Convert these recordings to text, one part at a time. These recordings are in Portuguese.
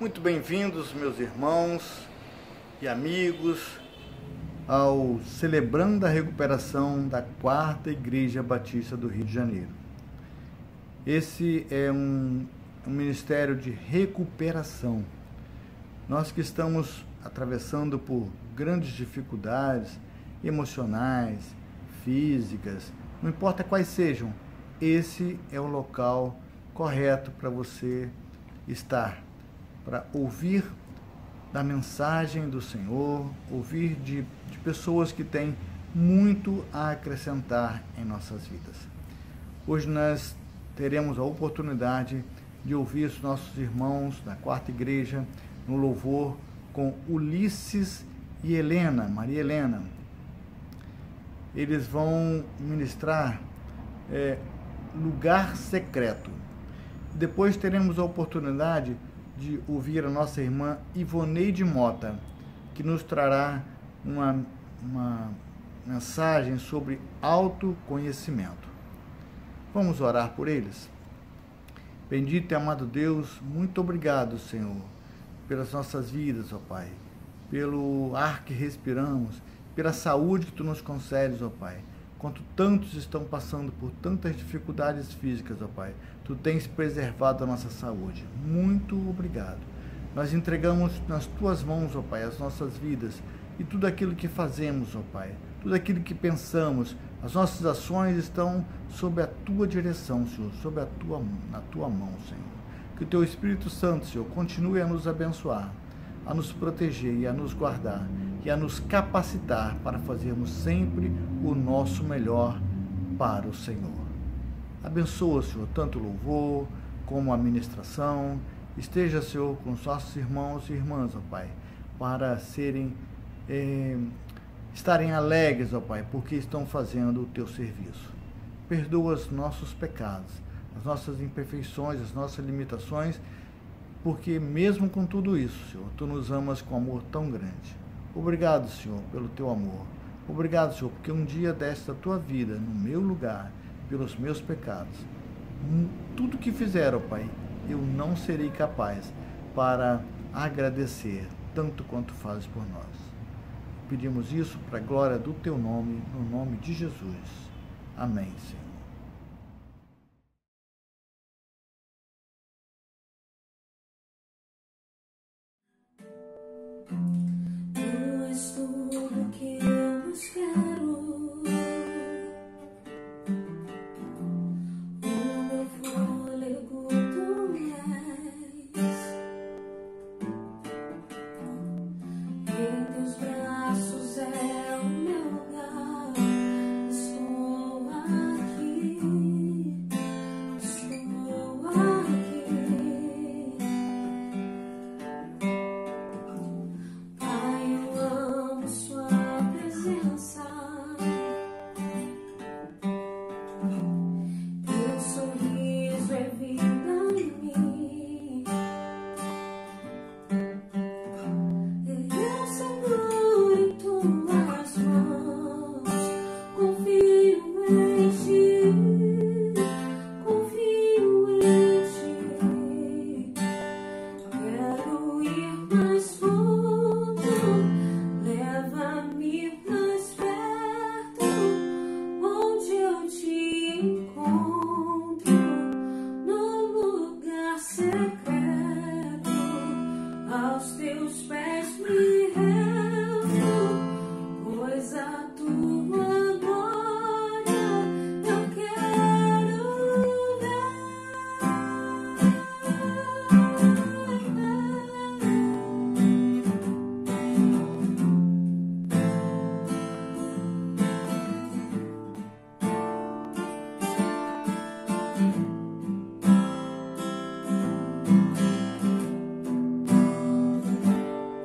Muito bem-vindos, meus irmãos e amigos, ao Celebrando a Recuperação da Quarta Igreja Batista do Rio de Janeiro. Esse é um ministério de recuperação. Nós que estamos atravessando por grandes dificuldades emocionais, físicas, não importa quais sejam, esse é o local correto para você estar, para ouvir da mensagem do Senhor, ouvir de pessoas que têm muito a acrescentar em nossas vidas. Hoje nós teremos a oportunidade de ouvir os nossos irmãos da Quarta Igreja no louvor com Ulisses e Helena, Maria Helena. Eles vão ministrar Lugar Secreto. Depois teremos a oportunidade de ouvir a nossa irmã Ivoneide Mota, que nos trará uma mensagem sobre autoconhecimento. Vamos orar por eles? Bendito e amado Deus, muito obrigado, Senhor, pelas nossas vidas, ó Pai, pelo ar que respiramos, pela saúde que Tu nos concedes, ó Pai. Enquanto tantos estão passando por tantas dificuldades físicas, ó Pai, Tu tens preservado a nossa saúde. Muito obrigado. Nós entregamos nas Tuas mãos, ó Pai, as nossas vidas e tudo aquilo que fazemos, ó Pai, tudo aquilo que pensamos, as nossas ações estão sob a Tua direção, Senhor, na Tua mão, Senhor. Que o Teu Espírito Santo, Senhor, continue a nos abençoar, a nos proteger e a nos guardar e a nos capacitar para fazermos sempre o nosso melhor para o Senhor. Abençoa, Senhor, tanto o louvor como a ministração. Esteja, Senhor, com os nossos irmãos e irmãs, ó Pai, para estarem alegres, ó Pai, porque estão fazendo o Teu serviço. Perdoa os nossos pecados, as nossas imperfeições, as nossas limitações, porque mesmo com tudo isso, Senhor, Tu nos amas com amor tão grande. Obrigado, Senhor, pelo Teu amor. Obrigado, Senhor, porque um dia deste a Tua vida no meu lugar, pelos meus pecados. Tudo que fizer, ó Pai, eu não serei capaz para agradecer tanto quanto fazes por nós. Pedimos isso para a glória do Teu nome, no nome de Jesus. Amém, Senhor. Tu és tudo que eu espero. O meu fôlego Tu és. Em Teus braços é o meu lugar. Estou aqui. Estou aqui. Pai, eu amo Sua presença. Teu sorriso é vida em mim. Eu seguro em Tuas mãos. Confio em Ti. Confio em Ti. Quero ir mais fundo. Leva-me mais perto, onde eu Te encontro, no lugar secreto. Aos Teus pés me rendo, pois a Tua glória eu quero ver.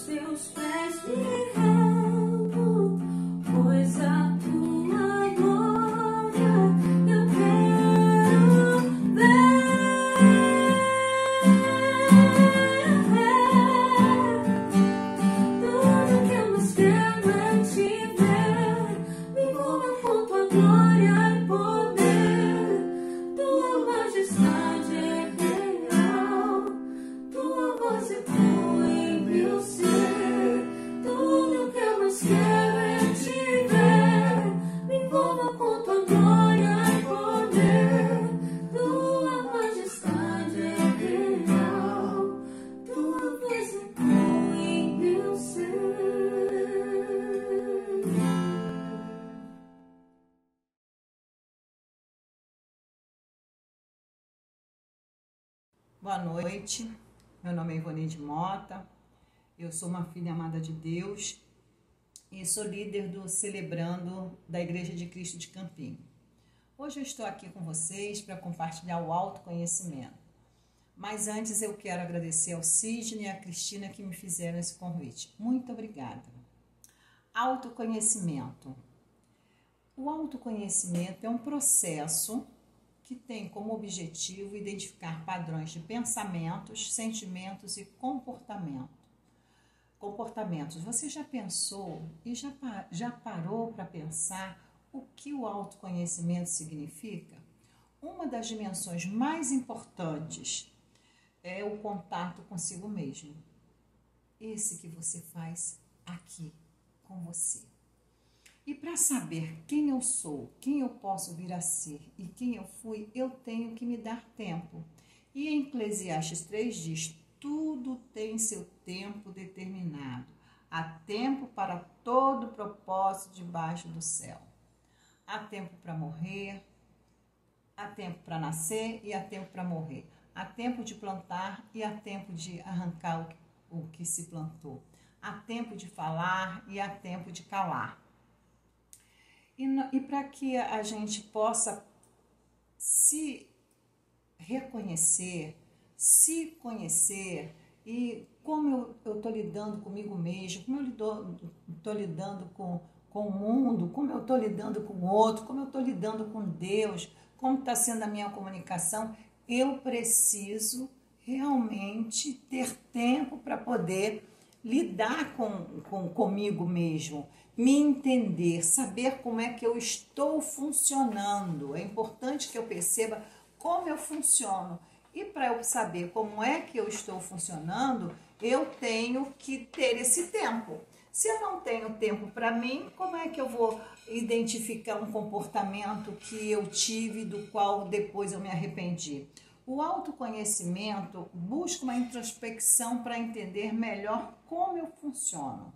teus pés me rendo, pois a tua glória eu quero ver. Tudo que eu mais quero é te ver. Me envolva com tua glória e poder. Tua majestade é real. Tua voz ecoa em meu ser. Tudo que eu mais quero é te ver. Me envolva com tua glória e poder. Tua majestade é real. Tua voz ecoa em meu ser. Boa noite, meu nome é Ivonide Mota, eu sou uma filha amada de Deus e sou líder do Celebrando da Igreja de Cristo de Campinho. Hoje eu estou aqui com vocês para compartilhar o autoconhecimento, mas antes eu quero agradecer ao Sidney e à Cristina que me fizeram esse convite. Muito obrigada. Autoconhecimento. O autoconhecimento é um processo que tem como objetivo identificar padrões de pensamentos, sentimentos e comportamentos. Você já pensou e já parou para pensar o que o autoconhecimento significa? Uma das dimensões mais importantes é o contato consigo mesmo. Esse que você faz aqui com você. E para saber quem eu sou, quem eu posso vir a ser e quem eu fui, eu tenho que me dar tempo. E em Eclesiastes 3 diz, tudo tem seu tempo determinado. Há tempo para todo propósito debaixo do céu. Há tempo para morrer, há tempo para nascer e há tempo para morrer. Há tempo de plantar e há tempo de arrancar o que se plantou. Há tempo de falar e há tempo de calar. E para que a gente possa se reconhecer, se conhecer e como eu estou lidando comigo mesmo, como eu estou lidando com o mundo, como eu estou lidando com o outro, como eu estou lidando com Deus, como está sendo a minha comunicação, eu preciso realmente ter tempo para poder lidar comigo mesmo, me entender, saber como é que eu estou funcionando. É importante que eu perceba como eu funciono. E para eu saber como é que eu estou funcionando, eu tenho que ter esse tempo. Se eu não tenho tempo para mim, como é que eu vou identificar um comportamento que eu tive, do qual depois eu me arrependi? O autoconhecimento busca uma introspecção para entender melhor como eu funciono.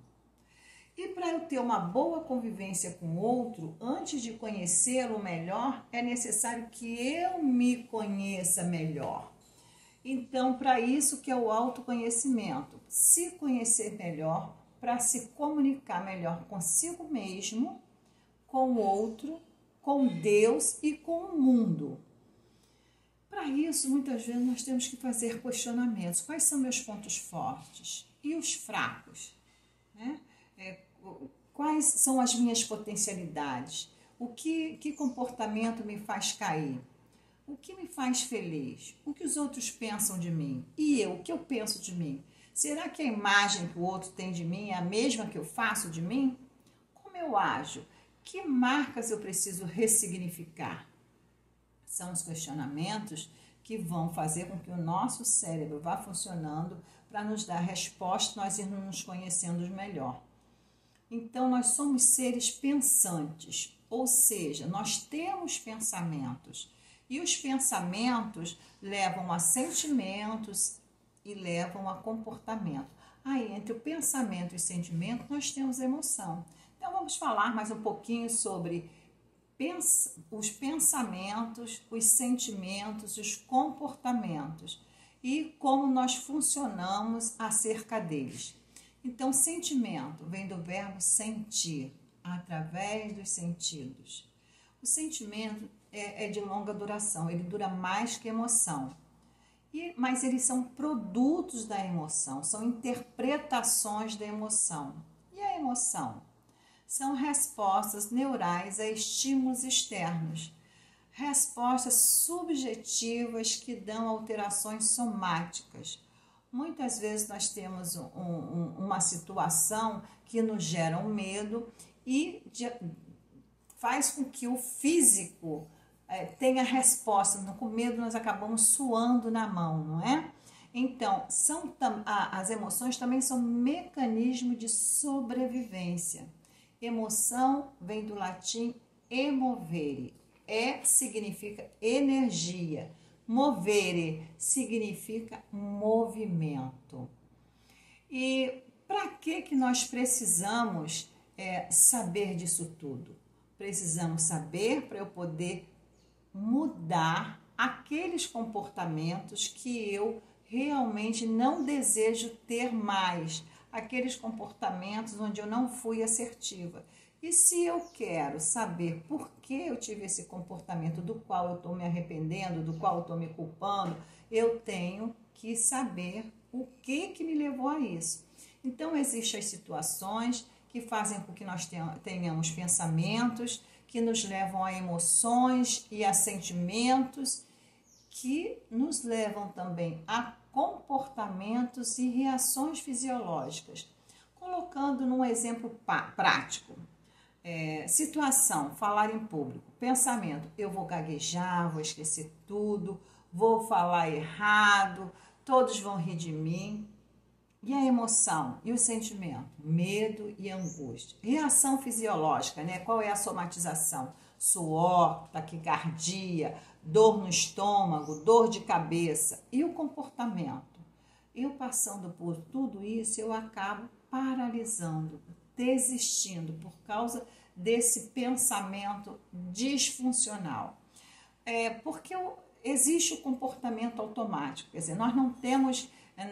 E para eu ter uma boa convivência com o outro, antes de conhecê-lo melhor, é necessário que eu me conheça melhor. Então, para isso que é o autoconhecimento, se conhecer melhor, para se comunicar melhor consigo mesmo, com o outro, com Deus e com o mundo. Para isso, muitas vezes, nós temos que fazer questionamentos. Quais são meus pontos fortes e os fracos? Né? Quais são as minhas potencialidades? Que comportamento me faz cair? O que me faz feliz? O que os outros pensam de mim? E eu, o que eu penso de mim? Será que a imagem que o outro tem de mim é a mesma que eu faço de mim? Como eu ajo? Que marcas eu preciso ressignificar? São os questionamentos que vão fazer com que o nosso cérebro vá funcionando para nos dar resposta, nós irmos nos conhecendo melhor. Então, nós somos seres pensantes, ou seja, nós temos pensamentos. E os pensamentos levam a sentimentos e levam a comportamento. Aí, entre o pensamento e o sentimento, nós temos a emoção. Então, vamos falar mais um pouquinho sobre os pensamentos, os sentimentos, os comportamentos e como nós funcionamos acerca deles. Então, sentimento vem do verbo sentir, através dos sentidos. O sentimento é de longa duração, ele dura mais que emoção. Mas eles são produtos da emoção, são interpretações da emoção. E a emoção? São respostas neurais a estímulos externos, respostas subjetivas que dão alterações somáticas. Muitas vezes nós temos uma situação que nos gera um medo e faz com que o físico tenha resposta. Com medo nós acabamos suando na mão, não é? Então, as emoções também são mecanismo de sobrevivência. Emoção vem do latim emovere. Significa energia. Movere significa movimento. E para que nós precisamos saber disso tudo? Precisamos saber para eu poder mudar aqueles comportamentos que eu realmente não desejo ter mais, aqueles comportamentos onde eu não fui assertiva. E se eu quero saber por que eu tive esse comportamento do qual eu estou me arrependendo, do qual eu estou me culpando, eu tenho que saber o que me levou a isso. Então, existem as situações que fazem com que nós tenhamos pensamentos, que nos levam a emoções e a sentimentos, que nos levam também a comportamentos e reações fisiológicas. Colocando num exemplo prático. Situação, falar em público, pensamento, eu vou gaguejar, vou esquecer tudo, vou falar errado, todos vão rir de mim. E a emoção e o sentimento, medo e angústia. Reação fisiológica, né? Qual é a somatização? Suor, taquicardia, dor no estômago, dor de cabeça. E o comportamento? Eu passando por tudo isso, eu acabo paralisando, desistindo por causa desse pensamento disfuncional. Porque existe o comportamento automático, quer dizer, nós não temos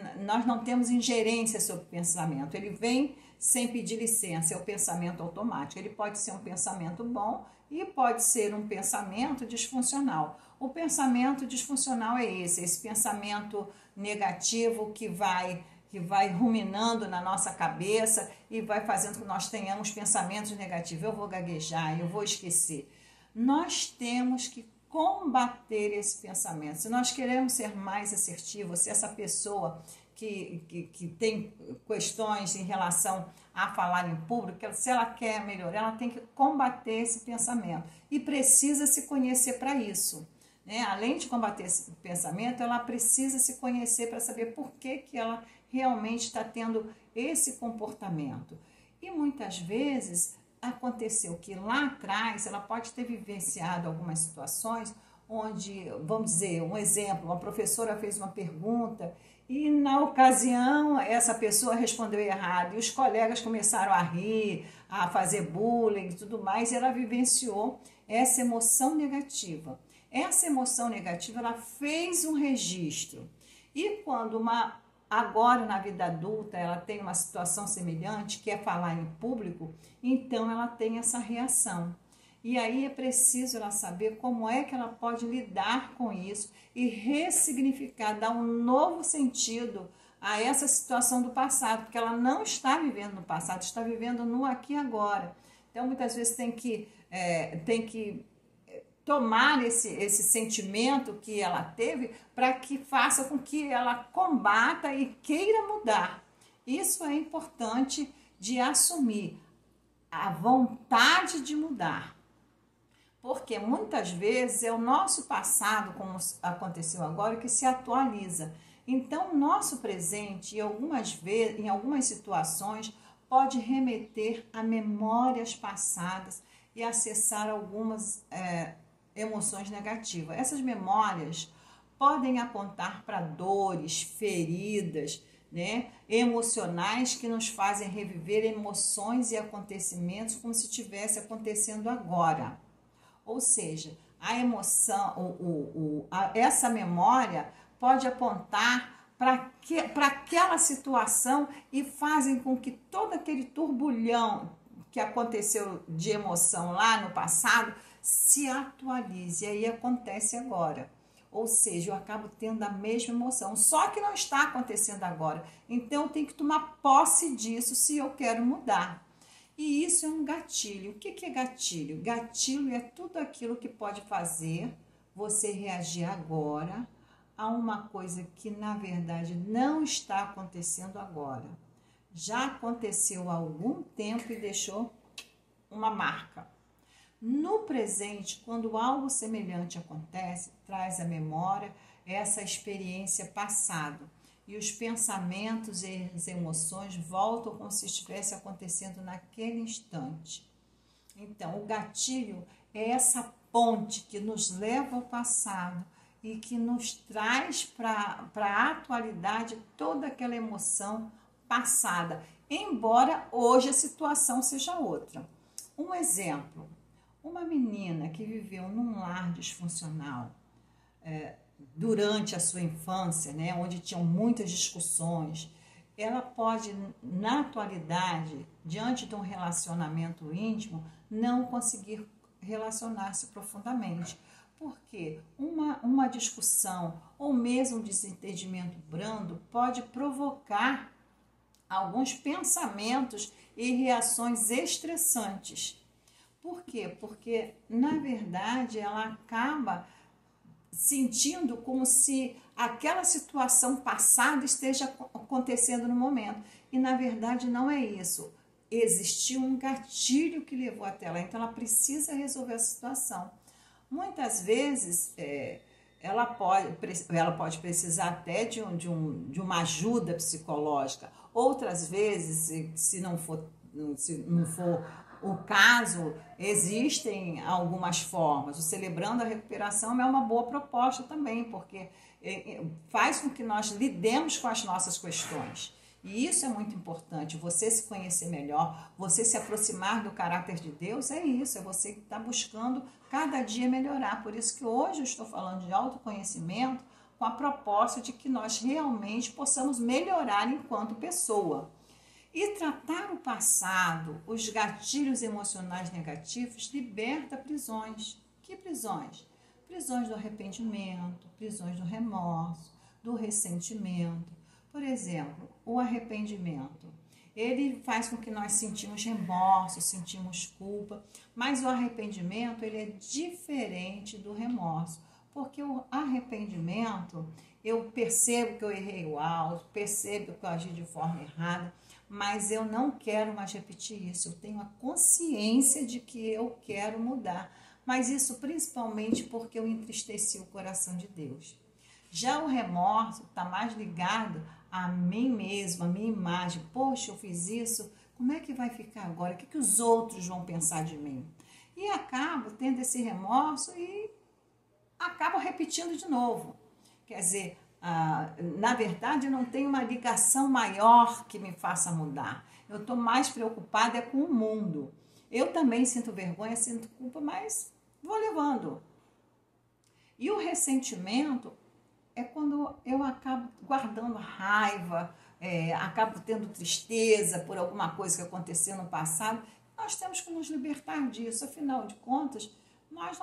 ingerência sobre o pensamento, ele vem sem pedir licença, é o pensamento automático. Ele pode ser um pensamento bom e pode ser um pensamento disfuncional. O pensamento disfuncional é esse pensamento negativo que vai ruminando na nossa cabeça e vai fazendo com que nós tenhamos pensamentos negativos. Eu vou gaguejar, eu vou esquecer. Nós temos que combater esse pensamento. Se nós queremos ser mais assertivos, se essa pessoa que tem questões em relação a falar em público, se ela quer melhorar, ela tem que combater esse pensamento e precisa se conhecer para isso. Além de combater esse pensamento, ela precisa se conhecer para saber por que ela realmente está tendo esse comportamento. E muitas vezes aconteceu que lá atrás ela pode ter vivenciado algumas situações onde, vamos dizer, um exemplo, uma professora fez uma pergunta e na ocasião essa pessoa respondeu errado e os colegas começaram a rir, a fazer bullying e tudo mais, e ela vivenciou essa emoção negativa. Essa emoção negativa, ela fez um registro. E quando agora na vida adulta ela tem uma situação semelhante, que é falar em público, então ela tem essa reação. E aí é preciso ela saber como é que ela pode lidar com isso e ressignificar, dar um novo sentido a essa situação do passado, porque ela não está vivendo no passado, está vivendo no aqui e agora. Então muitas vezes tem que tomar esse sentimento que ela teve para que faça com que ela combata e queira mudar. Isso é importante de assumir, a vontade de mudar. Porque muitas vezes é o nosso passado, como aconteceu agora, que se atualiza. Então, o nosso presente, em algumas situações, pode remeter a memórias passadas e acessar algumas emoções negativas. Essas memórias podem apontar para dores, feridas, emocionais que nos fazem reviver emoções e acontecimentos como se estivesse acontecendo agora. Ou seja, a emoção, essa memória pode apontar para aquela situação e fazem com que todo aquele turbulhão que aconteceu de emoção lá no passado se atualize. E aí acontece agora. Ou seja, eu acabo tendo a mesma emoção, só que não está acontecendo agora. Então, eu tenho que tomar posse disso se eu quero mudar. E isso é um gatilho. O que é gatilho? Gatilho é tudo aquilo que pode fazer você reagir agora a uma coisa que, na verdade, não está acontecendo agora. Já aconteceu há algum tempo e deixou uma marca. No presente, quando algo semelhante acontece, traz à memória essa experiência passada e os pensamentos e as emoções voltam como se estivesse acontecendo naquele instante. Então, o gatilho é essa ponte que nos leva ao passado e que nos traz para a atualidade toda aquela emoção passada, embora hoje a situação seja outra. Um exemplo. Uma menina que viveu num lar disfuncional durante a sua infância, né, onde tinham muitas discussões, ela pode, na atualidade, diante de um relacionamento íntimo, não conseguir relacionar-se profundamente. Porque uma discussão ou mesmo um desentendimento brando pode provocar alguns pensamentos e reações estressantes. Por quê? Porque, na verdade, ela acaba sentindo como se aquela situação passada esteja acontecendo no momento. E, na verdade, não é isso. Existiu um gatilho que levou até lá, então ela precisa resolver a situação. Muitas vezes, ela pode precisar até de uma ajuda psicológica. Outras vezes, se não for o caso, existem algumas formas. O Celebrando a Recuperação é uma boa proposta também, porque faz com que nós lidemos com as nossas questões. E isso é muito importante, você se conhecer melhor, você se aproximar do caráter de Deus, é isso, é você que está buscando cada dia melhorar. Por isso que hoje eu estou falando de autoconhecimento com a proposta de que nós realmente possamos melhorar enquanto pessoa. E tratar o passado, os gatilhos emocionais negativos, liberta prisões. Que prisões? Prisões do arrependimento, prisões do remorso, do ressentimento. Por exemplo, o arrependimento. Ele faz com que nós sentimos remorso, sentimos culpa, mas o arrependimento ele é diferente do remorso, porque o arrependimento, eu percebo que eu errei o alvo, percebo que eu agi de forma errada, mas eu não quero mais repetir isso, eu tenho a consciência de que eu quero mudar, mas isso principalmente porque eu entristeci o coração de Deus. Já o remorso está mais ligado a mim mesmo, a minha imagem. Poxa, eu fiz isso, como é que vai ficar agora? O que os outros vão pensar de mim? E acabo tendo esse remorso e acabo repetindo de novo. Quer dizer, na verdade, não tem uma ligação maior que me faça mudar. Eu estou mais preocupada com o mundo. Eu também sinto vergonha, sinto culpa, mas vou levando. E o ressentimento é quando eu acabo guardando raiva, acabo tendo tristeza por alguma coisa que aconteceu no passado. Nós temos que nos libertar disso, afinal de contas, nós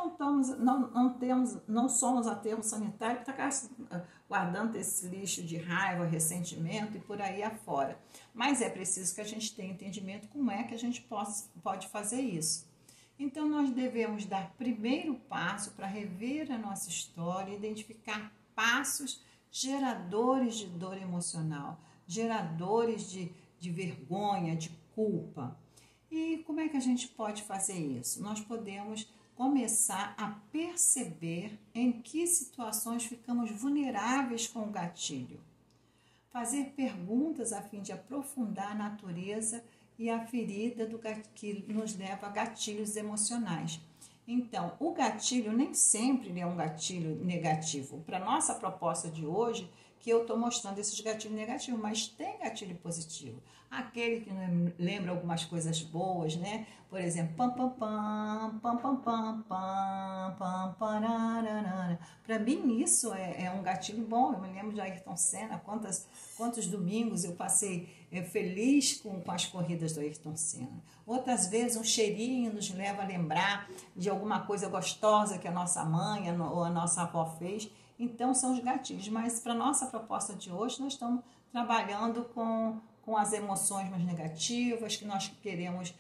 não somos aterro sanitário que está guardando esse lixo de raiva, ressentimento e por aí afora. Mas é preciso que a gente tenha entendimento como é que a gente pode fazer isso. Então, nós devemos dar primeiro passo para rever a nossa história, identificar passos geradores de dor emocional, geradores de vergonha, de culpa. E como é que a gente pode fazer isso? Nós podemos começar a perceber em que situações ficamos vulneráveis com o gatilho. Fazer perguntas a fim de aprofundar a natureza e a ferida que nos leva a gatilhos emocionais. Então, o gatilho nem sempre é um gatilho negativo. Para a nossa proposta de hoje, que eu estou mostrando esses gatilhos negativos, mas tem gatilho positivo. Aquele que lembra algumas coisas boas, né? Por exemplo, pam, pam, pam, pam, pam, pam, pam, pam, pararara. Para mim, isso é um gatilho bom. Eu me lembro de Ayrton Senna, quantos domingos eu passei feliz com as corridas do Ayrton Senna. Outras vezes, um cheirinho nos leva a lembrar de alguma coisa gostosa que a nossa mãe ou a nossa avó fez. Então, são os gatilhos. Mas para a nossa proposta de hoje, nós estamos trabalhando com as emoções mais negativas, que nós queremos,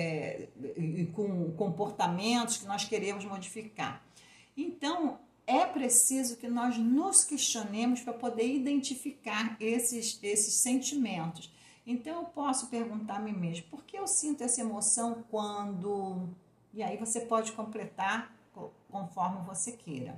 com comportamentos que nós queremos modificar. Então, é preciso que nós nos questionemos para poder identificar esses sentimentos. Então, eu posso perguntar a mim mesmo, por que eu sinto essa emoção quando... E aí você pode completar conforme você queira.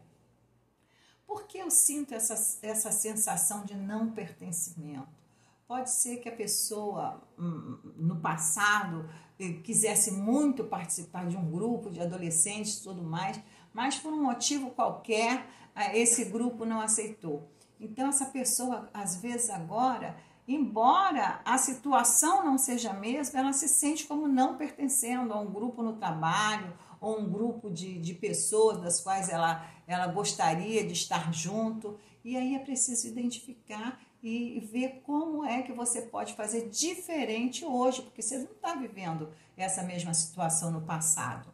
Por que eu sinto essa sensação de não pertencimento? Pode ser que a pessoa, no passado, quisesse muito participar de um grupo de adolescentes e tudo mais, mas por um motivo qualquer, esse grupo não aceitou. Então, essa pessoa, às vezes agora, embora a situação não seja a mesma, ela se sente como não pertencendo a um grupo no trabalho, ou um grupo de pessoas das quais ela gostaria de estar junto. E aí é preciso identificar e ver como é que você pode fazer diferente hoje, porque você não está vivendo essa mesma situação no passado.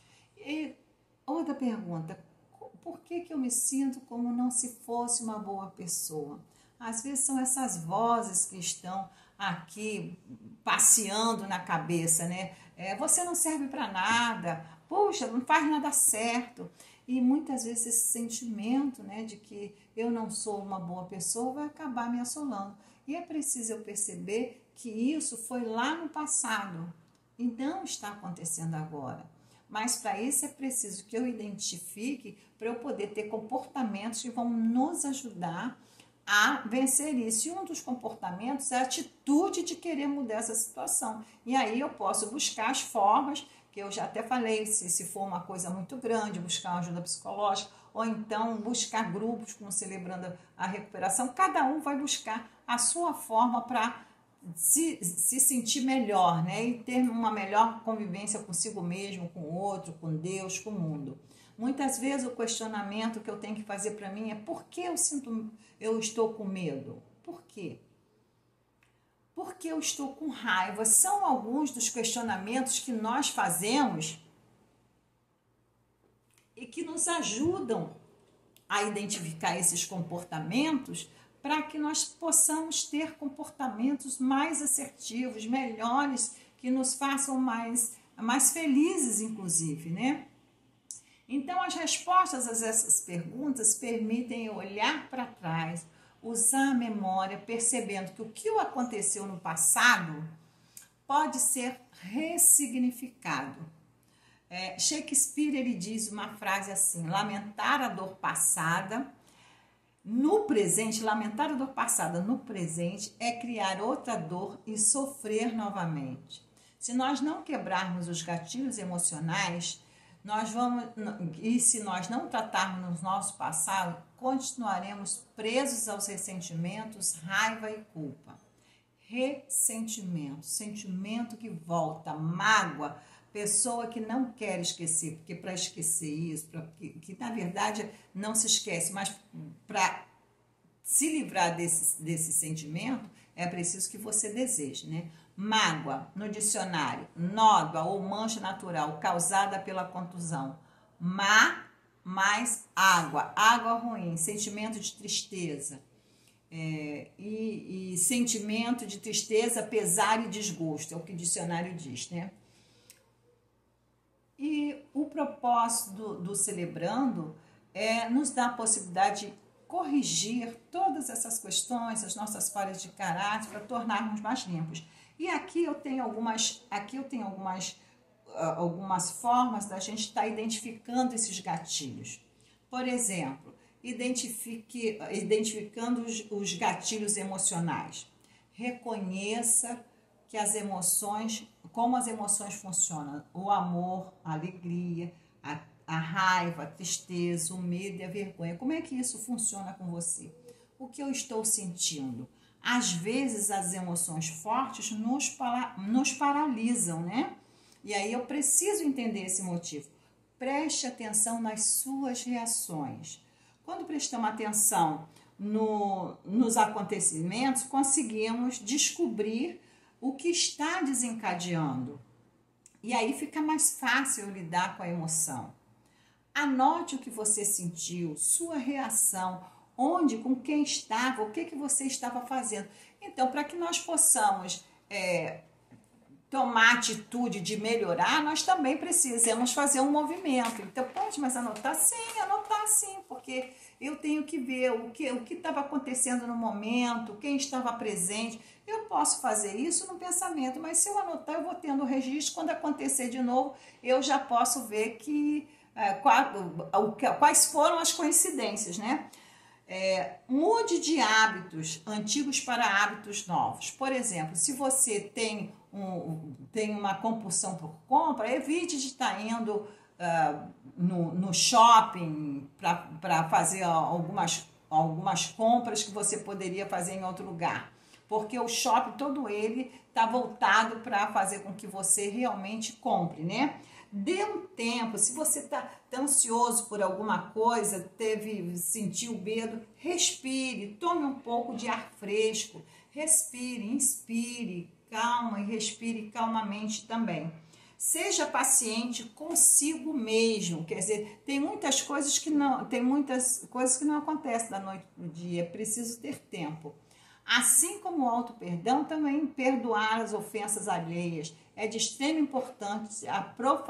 E outra pergunta, por que eu me sinto como não se fosse uma boa pessoa? Às vezes são essas vozes que estão aqui passeando na cabeça, né? Você não serve para nada, puxa, não faz nada certo. E muitas vezes esse sentimento, né, de que eu não sou uma boa pessoa vai acabar me assolando. E é preciso eu perceber que isso foi lá no passado e não está acontecendo agora. Mas para isso é preciso que eu identifique para eu poder ter comportamentos que vão nos ajudar a vencer isso. E um dos comportamentos é a atitude de querer mudar essa situação. E aí eu posso buscar as formas, que eu já até falei, se for uma coisa muito grande, buscar uma ajuda psicológica, ou então buscar grupos como Celebrando a Recuperação. Cada um vai buscar a sua forma para se sentir melhor, né? E ter uma melhor convivência consigo mesmo, com o outro, com Deus, com o mundo. Muitas vezes o questionamento que eu tenho que fazer para mim é: por que eu estou com medo? Por quê? Por que eu estou com raiva? São alguns dos questionamentos que nós fazemos e que nos ajudam a identificar esses comportamentos para que nós possamos ter comportamentos mais assertivos, melhores, que nos façam mais felizes, inclusive, né? Então, as respostas a essas perguntas permitem eu olhar para trás, usar a memória, percebendo que o que aconteceu no passado pode ser ressignificado. Shakespeare, ele diz uma frase assim: lamentar a dor passada no presente, lamentar a dor passada no presente é criar outra dor e sofrer novamente. Se nós não quebrarmos os gatilhos emocionais, se nós não tratarmos o nosso passado, continuaremos presos aos ressentimentos, raiva e culpa. Ressentimento, sentimento que volta, mágoa, pessoa que não quer esquecer, porque para esquecer isso, que na verdade não se esquece, mas para se livrar desse sentimento, é preciso que você deseje, né? Mágoa, no dicionário, nódoa ou mancha natural causada pela contusão. Mais água, água ruim, sentimento de tristeza. E sentimento de tristeza, pesar e desgosto, é o que o dicionário diz, né? E o propósito do Celebrando é nos dar a possibilidade de corrigir todas essas questões, as nossas falhas de caráter, para tornarmos mais limpos. E aqui eu tenho algumas formas da gente estar identificando esses gatilhos. Por exemplo, identificando os gatilhos emocionais. Reconheça que como as emoções funcionam. O amor, a alegria, a raiva, a tristeza, o medo e a vergonha. Como é que isso funciona com você? O que eu estou sentindo? Às vezes as emoções fortes nos paralisam, né? E aí eu preciso entender esse motivo. Preste atenção nas suas reações. Quando prestamos atenção nos acontecimentos, conseguimos descobrir o que está desencadeando. E aí fica mais fácil lidar com a emoção. Anote o que você sentiu, sua reação, onde, com quem estava, o que você estava fazendo. Então, para que nós possamos tomar atitude de melhorar, nós também precisamos fazer um movimento. Então, pode, mas anotar sim, porque eu tenho que ver o que estava acontecendo no momento, quem estava presente. Eu posso fazer isso no pensamento, mas se eu anotar, eu vou tendo o registro. Quando acontecer de novo, eu já posso ver quais foram as coincidências, né? Mude de hábitos antigos para hábitos novos. Por exemplo, se você tem uma compulsão por compra, evite de estar indo no shopping para fazer algumas compras que você poderia fazer em outro lugar. Porque o shopping, todo ele está voltado para fazer com que você realmente compre, né? Dê um tempo, se você está ansioso por alguma coisa, sentiu medo, respire, tome um pouco de ar fresco, respire, inspire, calma e respire calmamente também. Seja paciente consigo mesmo, quer dizer, tem muitas coisas que não acontecem da noite para o dia, é preciso ter tempo. Assim como o auto-perdão, também perdoar as ofensas alheias. É de extrema importância a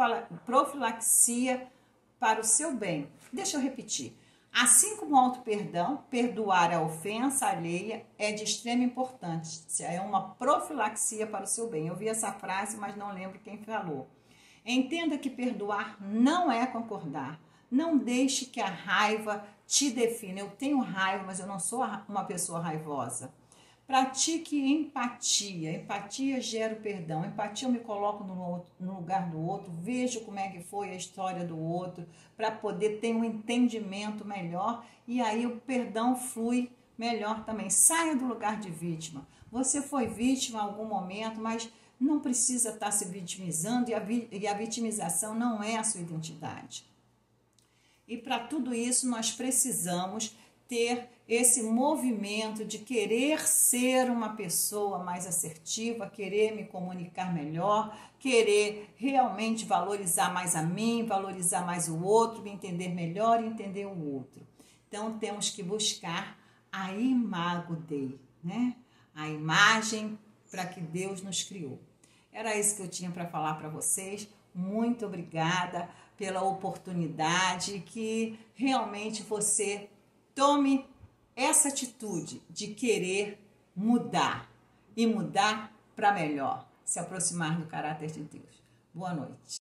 profilaxia para o seu bem. Deixa eu repetir. Assim como o auto-perdão, perdoar a ofensa alheia é de extrema importância. É uma profilaxia para o seu bem. Eu vi essa frase, mas não lembro quem falou. Entenda que perdoar não é concordar. Não deixe que a raiva te defina. Eu tenho raiva, mas eu não sou uma pessoa raivosa. Pratique empatia. Empatia gera o perdão. Empatia, eu me coloco no lugar do outro, vejo como é que foi a história do outro, para poder ter um entendimento melhor, e aí o perdão flui melhor também. Saia do lugar de vítima. Você foi vítima em algum momento, mas não precisa estar se vitimizando, e a vitimização não é a sua identidade. E para tudo isso nós precisamos ter esse movimento de querer ser uma pessoa mais assertiva, querer me comunicar melhor, querer realmente valorizar mais a mim, valorizar mais o outro, me entender melhor e entender o outro. Então temos que buscar a imago Dei, né? A imagem para que Deus nos criou. Era isso que eu tinha para falar para vocês. Muito obrigada pela oportunidade, que realmente você tome essa atitude de querer mudar e mudar para melhor, se aproximar do caráter de Deus. Boa noite.